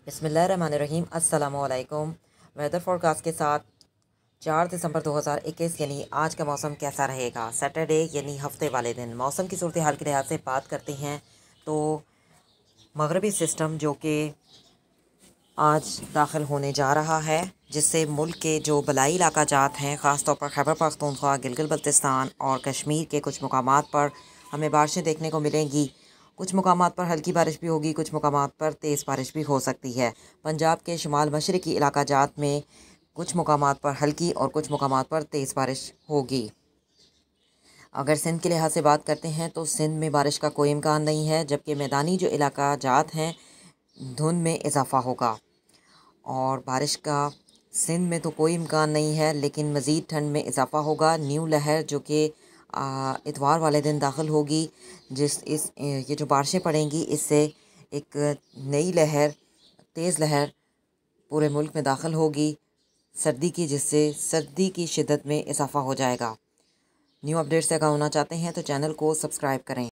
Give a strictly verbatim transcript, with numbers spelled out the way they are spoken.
बिस्मिल्लाहिर्रहमानिर्रहीम। अस्सलामुअलैकुम। Weather forecast के साथ चार दिसंबर दो हज़ार इक्कीस यानी आज का मौसम कैसा रहेगा। सैटरडे यानी हफ्ते वाले दिन मौसम की सूरत हाल के लिहाज से बात करते हैं तो मगरबी सिस्टम जो कि आज दाखिल होने जा रहा है, जिससे मुल्क के जो बलाई इलाका जात हैं, ख़ास तौर पर खैबर पख्तूनख्वा, गिलगित-बल्तिस्तान और कश्मीर के कुछ मुकामात पर हमें बारिशें देखने को मिलेंगी। कुछ मुकामात पर हल्की बारिश भी होगी, कुछ मुकामात पर तेज़ बारिश भी हो सकती है। पंजाब के शुमाल मशरक़ी इलाका जात में कुछ मुकामात पर हल्की और कुछ मुकामात पर तेज़ बारिश होगी। अगर सिंध के लिहाज से बात करते हैं तो सिंध में बारिश का कोई इम्कान नहीं है, जबकि मैदानी जो इलाका जात हैं धुंध में इजाफ़ा होगा और बारिश का सिंध में तो कोई इम्कान नहीं है, लेकिन मज़ीद ठंड में इजाफ़ा होगा। न्यू लहर जो कि इतवार वाले दिन दाखिल होगी, जिस इस ये जो बारिशें पड़ेंगी इससे एक नई लहर, तेज़ लहर पूरे मुल्क में दाखिल होगी सर्दी की, जिससे सर्दी की शिद्दत में इजाफ़ा हो जाएगा। न्यू अपडेट्स से आगाह होना चाहते हैं तो चैनल को सब्सक्राइब करें।